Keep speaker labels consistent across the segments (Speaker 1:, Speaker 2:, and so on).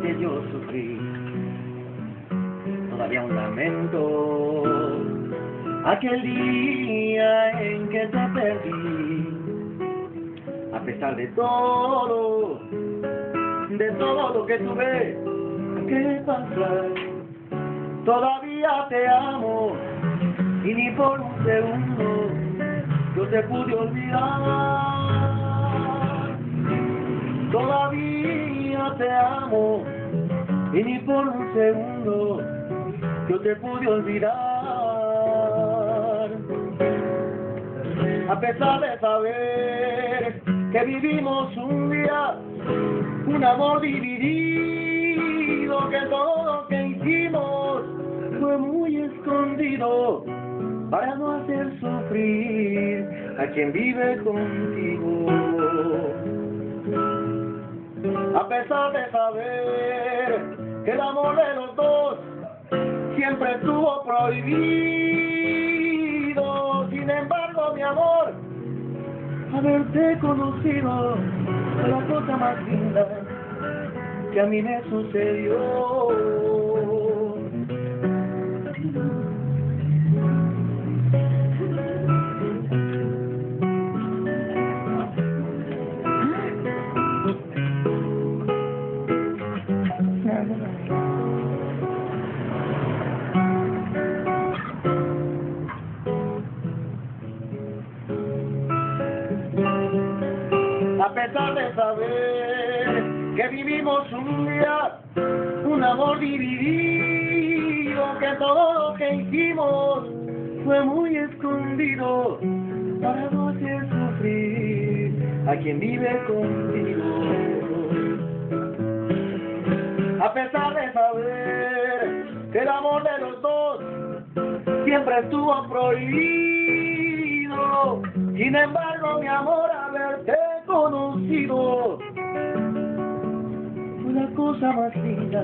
Speaker 1: que yo sufrí. Todavía un lamento aquel día en que te perdí. A pesar de todo lo que tuve que pasar, todavía te amo y ni por un segundo yo te pude olvidar. Todavía te amo y ni por un segundo yo te pude olvidar. A pesar de saber que vivimos un día, un amor dividido, que todo lo que hicimos fue muy escondido para no hacer sufrir a quien vive contigo. A pesar de saber que el amor de los dos siempre estuvo prohibido, sin embargo, mi amor, haberte conocido fue la cosa más linda que a mí me sucedió. A pesar de saber que vivimos un día, un amor dividido, que todo lo que hicimos fue muy escondido para no hacer sufrir a quien vive contigo. A pesar de saber que el amor de los dos siempre estuvo prohibido, sin embargo, mi amor, haberte conocido fue la cosa más linda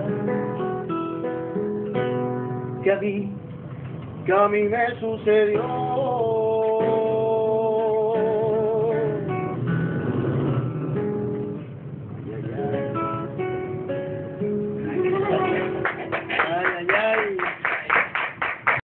Speaker 1: que a mí me sucedió.